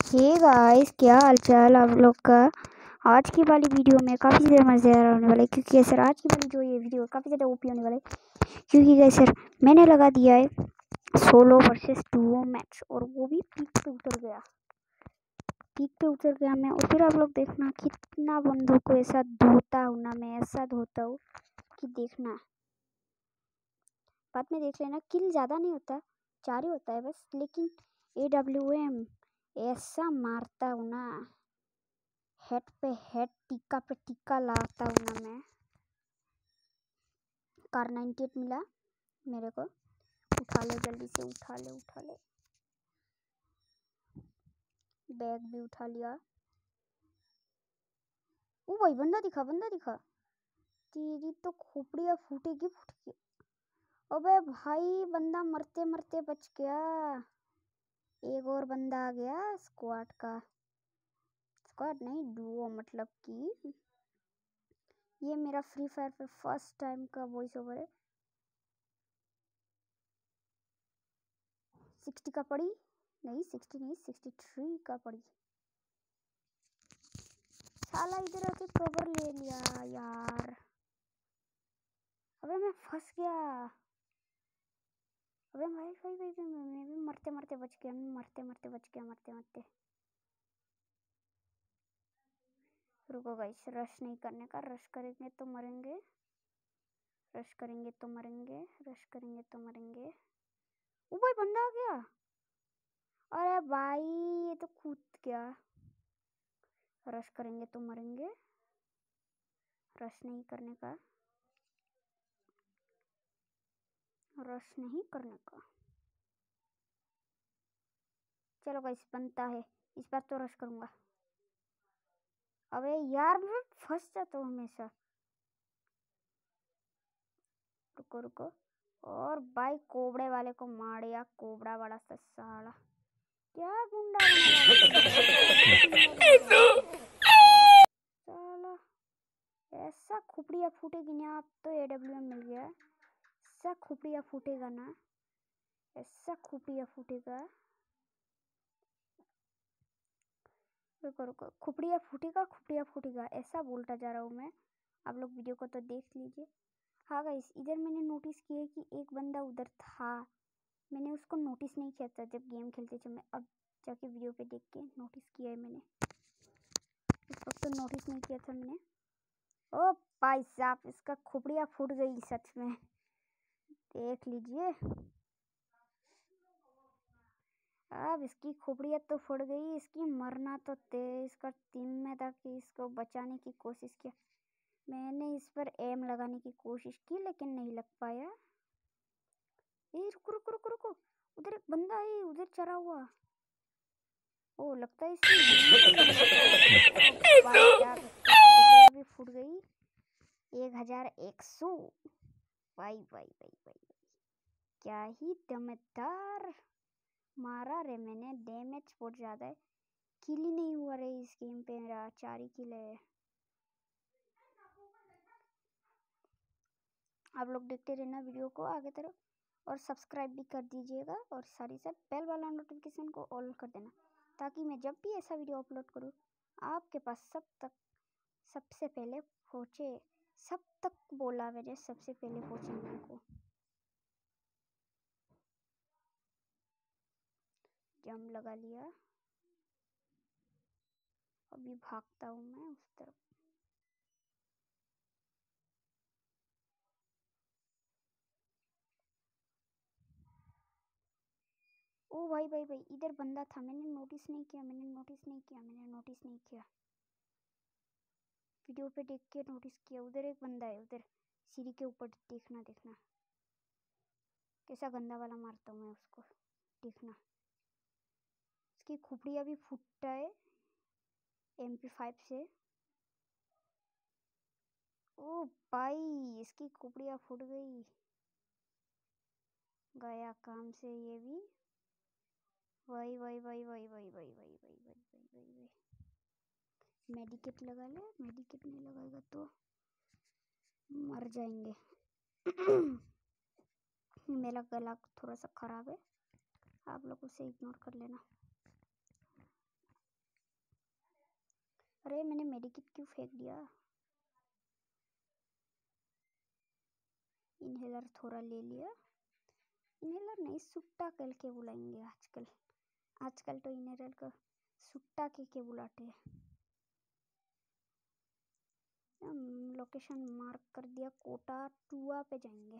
Hey guys, क्या हालचाल आप लोग का। आज की वाली वीडियो में काफ़ी ज़्यादा मज़ेदार होने वाला है, क्योंकि सर आज की वाली जो ये वीडियो है काफ़ी ज़्यादा ओपी होने वाला है। क्योंकि गाइस सर मैंने लगा दिया है सोलो वर्सेस डुओ मैच, और वो भी पीक पे उतर गया मैं। और फिर आप लोग देखना कितना बंदों को ऐसा धोता हूँ ना, मैं ऐसा धोता हूँ कि देखना, बाद में देख लेना। किल ज़्यादा नहीं होता, 4 ही होता है बस, लेकिन AWM ऐसा मारता हूँ ना, हेड पे हेड, टिक्का पे टिक्का लाता हूँ ना मैं। कार 98 मिला मेरे को, उठा ले जल्दी से, उठा ले। बैग भी उठा लिया। ओ भाई बंदा दिखा। तेरी तो खोपड़ियाँ फूटेगी। अबे भाई बंदा मरते मरते बच गया। एक और बंदा आ गया स्क्वाड नहीं, डुओ, मतलब कि ये मेरा फ्री फायर पे फर्स्ट टाइम का वॉइस ओवर है। 60 का पड़ी नहीं, 60 नहीं, 63 का पड़ी। साला इधर आके कवर ले लिया यार। अबे मैं फंस गया। अबे भाई मैं भी मरते मरते बच गया। रुको गाइस, रश नहीं करने का, रश करेंगे तो मरेंगे। ओ भाई बंदा आ गया। अरे भाई ये तो कूद गया। रश करेंगे तो मरेंगे, रश नहीं करने का। चलो गाइस, बनता है इस बार तो रश करूंगा। अबे यार मैं फंस जाता हूँ हमेशा। रुको। और भाई कोबड़े वाले को मारिया, कोबड़ा वाला सा साला। क्या गुंडा साला, ऐसा खुपड़िया फूटेगी ना। आप तो AWM मिल गया, ऐसा खुपड़िया फूटेगा ना, ऐसा खुपड़िया फूटेगा। रुको, खुपड़िया फूटेगा ऐसा बोलता जा रहा हूँ मैं। आप लोग वीडियो को तो देख लीजिए। हाँ गाइस, इधर मैंने नोटिस किया कि एक बंदा उधर था, मैंने उसको नोटिस नहीं किया था जब गेम खेलते थे। मैं अब जाके वीडियो पे देख के नोटिस किया है मैंने, उस वक्त तो नोटिस नहीं किया था मैंने। ओ भाई साहब, इसका खुपड़िया फूट गई सच में, देख लीजिए। अब इसकी खोपड़ियाँ तो फट गई, इसकी मरना तो इसका टीम में था कि इसको बचाने की कोशिश किया। मैंने इस पर एम लगाने की कोशिश की लेकिन नहीं लग पाया। ए रुको, उधर एक बंदा है, उधर चढ़ा हुआ। ओ लगता है खोपड़ियाँ भी फूट गई। 1100। भाई क्या ही दमदार मारा रे मैंने, डैमेज बहुत ज़्यादा है। किल ही नहीं हुआ रे इस गेम पे, मेरा 4 ही किल है। आप लोग देखते रहना वीडियो को आगे तरफ, और सब्सक्राइब भी कर दीजिएगा, और साथ ही साथ बेल वाला नोटिफिकेशन को ऑल कर देना, ताकि मैं जब भी ऐसा वीडियो अपलोड करूँ आपके पास सबसे पहले पहुँचे। सब तक बोला मैंने, सबसे पहले पहुँचे मेरे को। जंप लगा लिया, अभी भागता हूँ मैं उस तरफ। ओ भाई इधर बंदा था, मैंने नोटिस नहीं किया। वीडियो पे देख के नोटिस किया, उधर एक बंदा है, उधर सीढ़ी के ऊपर। देखना कैसा गंदा वाला मारता हूँ मैं उसको, देखना। इसकी खुपड़ियाँ भी फूटता है MP5 से। ओ भाई इसकी खुपड़ियाँ फूट गई, गया काम से ये भी। भाई मेडिकेट लगा ले, मेडिकेट नहीं लगाएगा तो मर जाएंगे। मेरा गला थोड़ा सा खराब है, आप लोग उसे इग्नोर कर लेना। अरे मैंने मेडिकेट क्यों फेंक दिया? इनहेलर थोड़ा ले लिया। इनहेलर नहीं, सुट्टा कल के बुलाएंगे आजकल। आजकल तो इनहेलर को सुट्टा के बुलाते हैं। लोकेशन मार्क कर दिया, कोटा टुआ पे जाएंगे।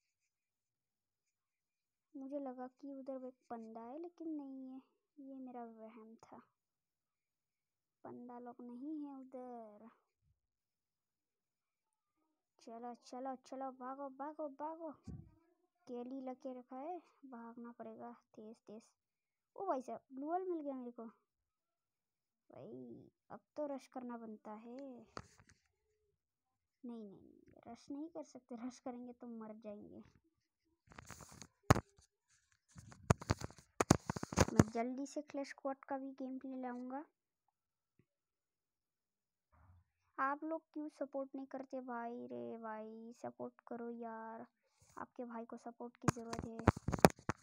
मुझे लगा कि उधर एक बंदा है, लेकिन नहीं है, ये मेरा वहम था। बंदा लोग नहीं है उधर। चलो चलो चलो, भागो भागो भागो। केली लगे रखा है, भागना पड़ेगा तेज तेज। ओ भाई साहब, ग्लूअल मिल गया मेरे को। भाई अब तो रश करना बनता है। नहीं नहीं, रश नहीं कर सकते, रश करेंगे तो मर जाएंगे। मैं जल्दी से क्लैश स्क्वाड का भी गेम प्ले लाऊंगा। आप लोग क्यों सपोर्ट नहीं करते भाई? रे भाई सपोर्ट करो यार, आपके भाई को सपोर्ट की ज़रूरत है।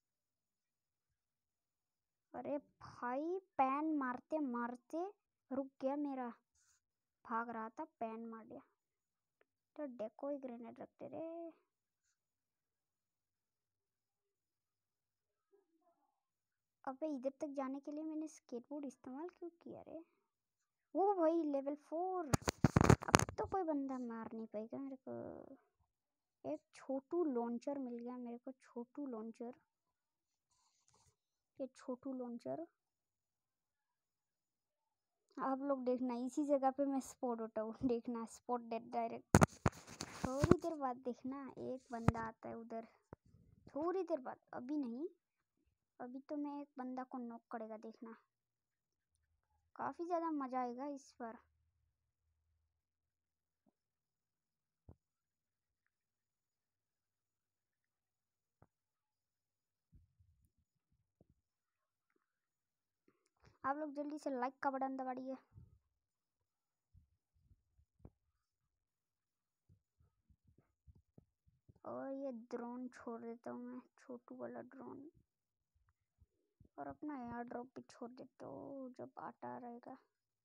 अरे भाई पैन मारते मारते रुक गया मेरा, भाग रहा था, पैन मार दिया। तो डेको ही ग्रेनेड रखते रे। अबे इधर तक जाने के लिए मैंने स्केटबोर्ड इस्तेमाल क्यों किया रे? वो भाई लेवल 4। अब तो कोई बंदा मार नहीं पाएगा मेरे को। एक छोटू लॉन्चर मिल गया मेरे को, छोटू लॉन्चर। ये छोटू लॉन्चर आप लोग देखना, इसी जगह पे मैं स्पॉट होता हूँ, देखना स्पॉट डेड डायरेक्ट। थोड़ी देर बाद देखना एक बंदा आता है उधर, थोड़ी देर बाद, अभी नहीं। अभी तो मैं एक बंदा को नॉक करेगा, देखना काफ़ी ज़्यादा मज़ा आएगा इस बार। आप लोग जल्दी से लाइक का बटन दबाइए। और ये ड्रोन छोड़ देता हूँ मैं, छोटू वाला ड्रोन। और अपना एयर ड्रॉप भी छोड़ देता हूँ जब आता रहेगा।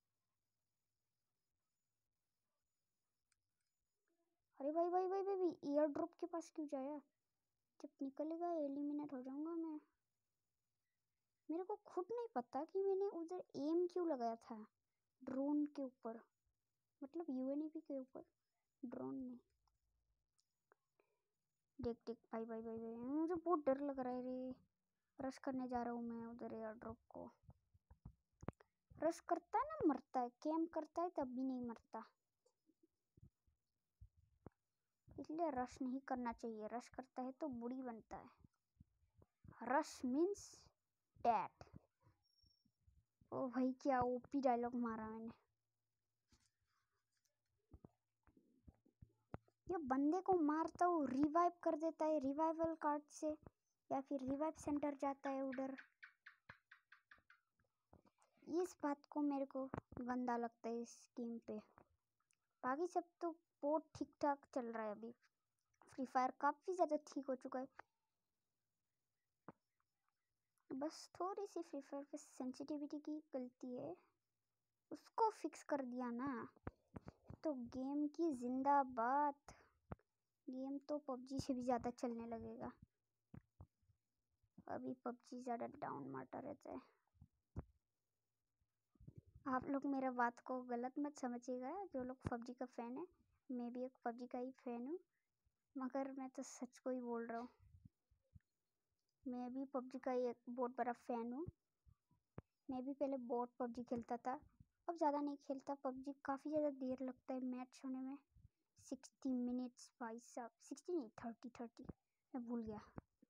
अरे भाई भाई भाई भाई भाई, एयर ड्रॉप के पास क्यों जाया? जब निकलेगा एलिमिनेट हो जाऊंगा मैं। मेरे को खुद नहीं पता कि मैंने उधर एम क्यों लगाया था ड्रोन के ऊपर, मतलब यूएनपी के ऊपर, ड्रोन में। देख देख भाई भाई भाई भाई, मुझे बहुत डर लग रहा है रे। रश करने जा रहा हूँ मैं उधर एयर ड्रॉप को। रश करता है ना मरता है, कैम्प करता है तब भी नहीं मरता, इसलिए रश नहीं करना चाहिए। रश करता है तो बुरी बनता है। Rush means dad. ओ भाई क्या ओपी डायलॉग मारा मैंने। ये बंदे को मारता हूँ, रिवाइव कर देता है रिवाइवल कार्ड से, या फिर रिवाइव सेंटर जाता है उधर। इस बात को मेरे को गंदा लगता है इस गेम पे। बाकी सब तो बहुत ठीक ठाक चल रहा है अभी। फ्री फायर काफ़ी ज़्यादा ठीक हो चुका है। बस थोड़ी सी फ्री फायर पे सेंसिटिविटी की गलती है, उसको फिक्स कर दिया ना तो गेम की जिंदाबाद। गेम तो पबजी से भी ज़्यादा चलने लगेगा। अभी पबजी ज़्यादा डाउन मारता रहता है। आप लोग मेरा बात को गलत मत समझिएगा, जो लोग पबजी का फ़ैन है। मैं भी एक पबजी का ही फ़ैन हूँ, मगर मैं तो सच को ही बोल रहा हूँ। मैं भी पबजी का एक बहुत बड़ा फ़ैन हूँ। मैं भी पहले बहुत पबजी खेलता था, अब ज़्यादा नहीं खेलता। पबजी काफ़ी ज़्यादा देर लगता है मैच होने में, 60 मिनट्स भाई साहब, 60 नहीं 30 मैं भूल गया।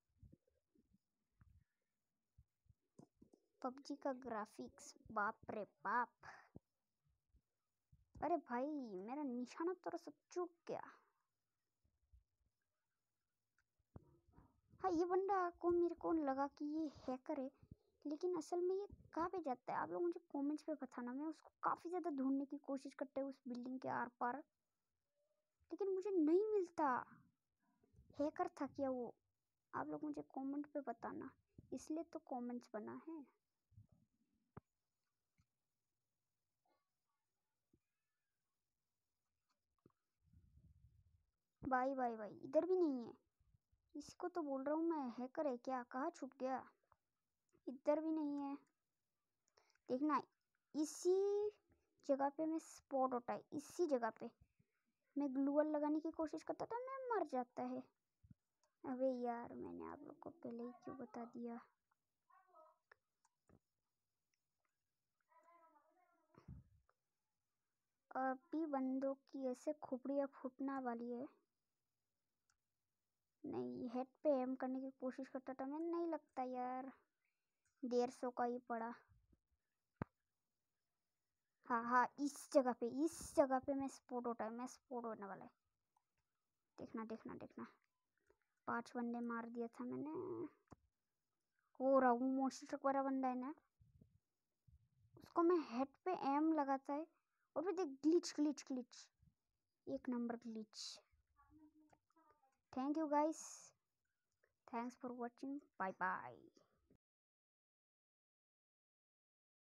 पबजी का ग्राफिक्स बाप रे बाप। अरे भाई मेरा निशाना थोड़ा सा चूक गया। हाँ, ये बंदा को मेरे को लगा कि ये हैकर है, लेकिन असल में ये कहाँ पे जाता है? आप लोग मुझे कमेंट्स पे बताना। मैं उसको काफ़ी ज़्यादा ढूंढने की कोशिश करता हूँ उस बिल्डिंग के आर पार, लेकिन मुझे नहीं मिलता। हैकर था क्या वो? आप लोग मुझे कमेंट पे बताना, इसलिए तो कमेंट्स बना है। भाई भाई भाई, इधर भी नहीं है। इसको तो बोल रहा हूँ मैं, हैकर है क्या? कहाँ छुप गया? इधर भी नहीं है। देखना, इसी जगह पे मैं स्पॉट होता है, इसी जगह पे मैं ग्लूअल लगाने की कोशिश करता था, मैं मर जाता है। अबे यार, मैंने आप लोग को पहले ही क्यों बता दिया? अभी बंदों की ऐसे खोपड़ियाँ फूटना वाली है। नहीं, हेड पे एम करने की कोशिश करता था मैं, नहीं लगता यार, 150 का ही पड़ा। हाँ हाँ, इस जगह पे मैं स्पॉट होता है, मैं स्पॉट होने वाला है। देखना देखना देखना, 5 बंदे मार दिया था मैंने। हो रहा हूँ, मोस्टर ट्रक वाला बंदा है ना, उसको मैं हेड पे एम लगाता है और फिर देख, ग्लिच ग्लिच ग्लिच, एक number glitch. Thank you guys, thanks for watching, bye bye.